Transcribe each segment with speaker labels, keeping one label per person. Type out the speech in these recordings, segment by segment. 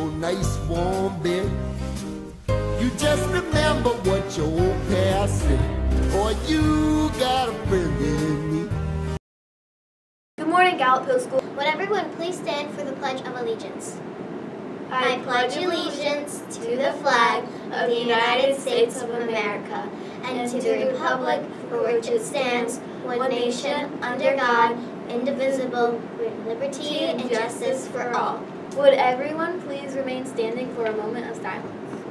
Speaker 1: your nice warm bed. You just remember what your old past said, or you got a friend in me.
Speaker 2: Good morning, Gallup Hill School.
Speaker 3: Would everyone please stand for the Pledge of Allegiance?
Speaker 2: I pledge allegiance to the flag of the United States of America and to the republic for which it stands, one nation, under God, indivisible, with liberty and justice for all. Would everyone please remain standing for a moment of silence?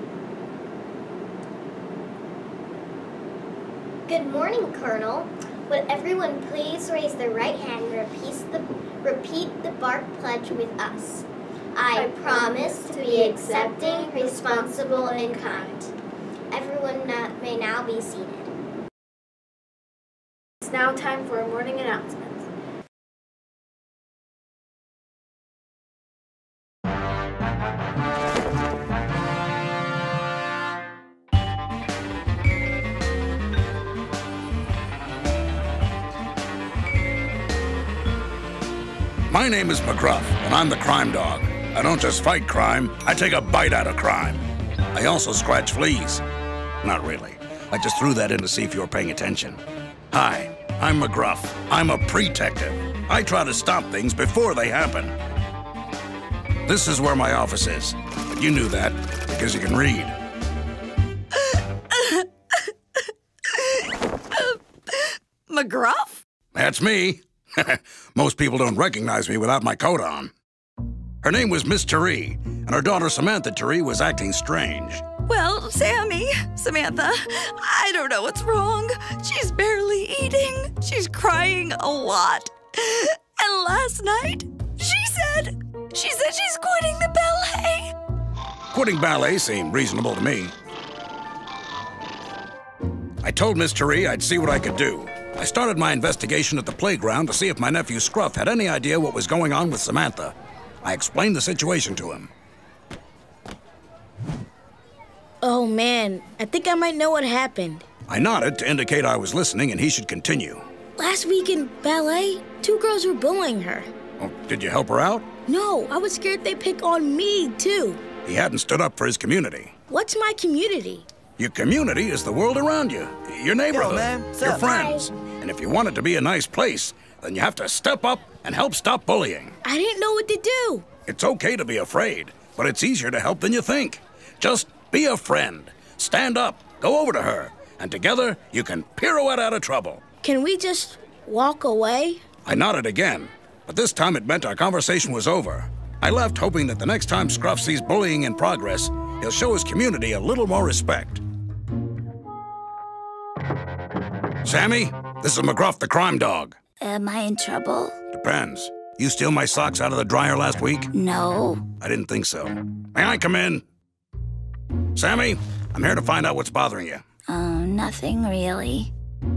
Speaker 3: Good morning, Colonel. Would everyone please raise their right hand and repeat the BARC pledge with us? I promise to be accepting, responsible, and kind. Everyone may now be seated.
Speaker 2: It's now time for a morning announcement.
Speaker 4: My name is McGruff, and I'm the crime dog. I don't just fight crime, I take a bite out of crime. I also scratch fleas. Not really. I just threw that in to see if you were paying attention. Hi, I'm McGruff. I'm a pre-tective. I try to stop things before they happen. This is where my office is. But you knew that, because you can read.
Speaker 5: McGruff?
Speaker 4: That's me. Most people don't recognize me without my coat on. Her name was Miss Therese, and her daughter Samantha Therese was acting strange.
Speaker 5: Well, Samantha, I don't know what's wrong. She's barely eating. She's crying a lot. And last night, she said she's quitting the ballet.
Speaker 4: Quitting ballet seemed reasonable to me. I told Miss Therese I'd see what I could do. I started my investigation at the playground to see if my nephew Scruff had any idea what was going on with Samantha. I explained the situation to him.
Speaker 6: Oh, man, I think I might know what happened.
Speaker 4: I nodded to indicate I was listening and he should continue.
Speaker 6: Last week in ballet, 2 girls were bullying her.
Speaker 4: Oh, did you help her out?
Speaker 6: No, I was scared they'd pick on me, too.
Speaker 4: He hadn't stood up for his community.
Speaker 6: What's my community?
Speaker 4: Your community is the world around you, your neighborhood, your friends. And if you want it to be a nice place, then you have to step up and help stop bullying.
Speaker 6: I didn't know what to do.
Speaker 4: It's okay to be afraid, but it's easier to help than you think. Just be a friend. Stand up, go over to her, and together you can pirouette out of trouble.
Speaker 6: Can we just walk away?
Speaker 4: I nodded again, but this time it meant our conversation was over. I left hoping that the next time Scruff sees bullying in progress, he'll show his community a little more respect. Sammy, this is McGruff, the crime dog.
Speaker 5: Am I in trouble?
Speaker 4: Depends. You steal my socks out of the dryer last week?
Speaker 5: No.
Speaker 4: I didn't think so. May I come in? Sammy, I'm here to find out what's bothering you.
Speaker 5: Nothing really.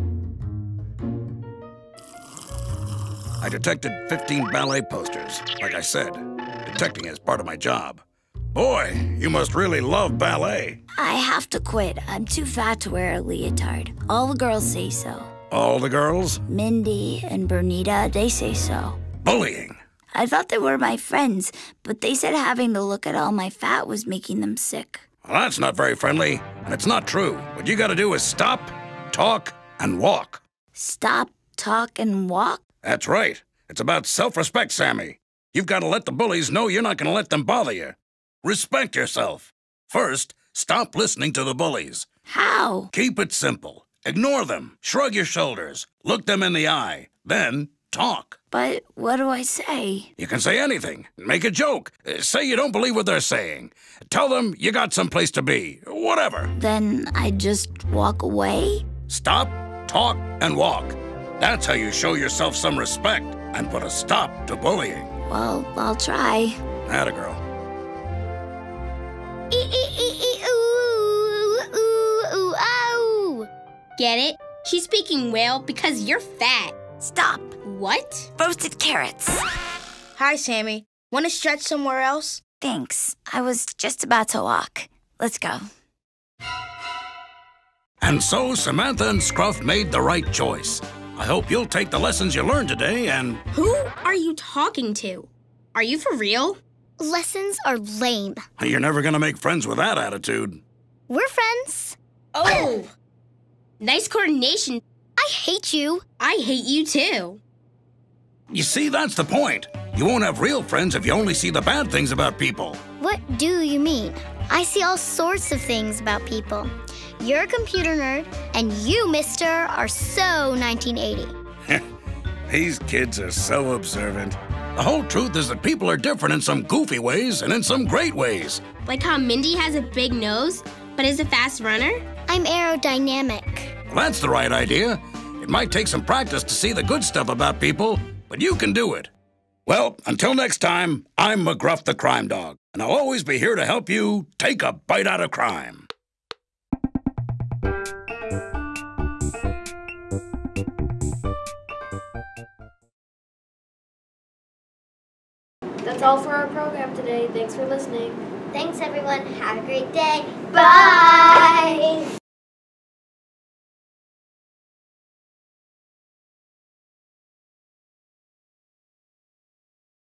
Speaker 4: I detected 15 ballet posters. Like I said, detecting is part of my job. Boy, you must really love ballet.
Speaker 5: I have to quit. I'm too fat to wear a leotard. All the girls say so.
Speaker 4: All the girls?
Speaker 5: Mindy and Bernita, they say so.
Speaker 4: Bullying.
Speaker 5: I thought they were my friends, but they said having to look at all my fat was making them sick.
Speaker 4: Well, that's not very friendly, and it's not true. What you gotta do is stop, talk, and walk.
Speaker 5: Stop, talk, and walk?
Speaker 4: That's right. It's about self-respect, Sammy. You've got to let the bullies know you're not gonna let them bother you. Respect yourself. First, stop listening to the bullies.
Speaker 5: How?
Speaker 4: Keep it simple. Ignore them. Shrug your shoulders. Look them in the eye. Then talk.
Speaker 5: But what do I say?
Speaker 4: You can say anything. Make a joke. Say you don't believe what they're saying. Tell them you got someplace to be. Whatever.
Speaker 5: Then I just walk away?
Speaker 4: Stop, talk, and walk. That's how you show yourself some respect and put a stop to bullying.
Speaker 5: Well, I'll try.
Speaker 4: Atta girl.
Speaker 7: Get it? She's speaking whale because you're fat.
Speaker 5: Stop.
Speaker 7: What?
Speaker 5: Roasted carrots.
Speaker 6: Hi, Sammy. Want to stretch somewhere else?
Speaker 5: Thanks. I was just about to walk. Let's go.
Speaker 4: And so Samantha and Scruff made the right choice. I hope you'll take the lessons you learned today and...
Speaker 7: Who are you talking to? Are you for real?
Speaker 3: Lessons are lame.
Speaker 4: You're never gonna make friends with that attitude.
Speaker 3: We're friends.
Speaker 7: Oh! Nice coordination.
Speaker 3: I hate you.
Speaker 7: I hate you too.
Speaker 4: You see, that's the point. You won't have real friends if you only see the bad things about people.
Speaker 3: What do you mean? I see all sorts of things about people. You're a computer nerd, and you, mister, are so 1980.
Speaker 4: These kids are so observant. The whole truth is that people are different in some goofy ways and in some great ways.
Speaker 7: Like how Mindy has a big nose, but is a fast runner?
Speaker 3: I'm aerodynamic.
Speaker 4: Well, that's the right idea. It might take some practice to see the good stuff about people, but you can do it. Well, until next time, I'm McGruff the Crime Dog, and I'll always be here to help you take a bite out of crime.
Speaker 2: That's all for our program today. Thanks for listening.
Speaker 3: Thanks, everyone. Have a great day. Bye!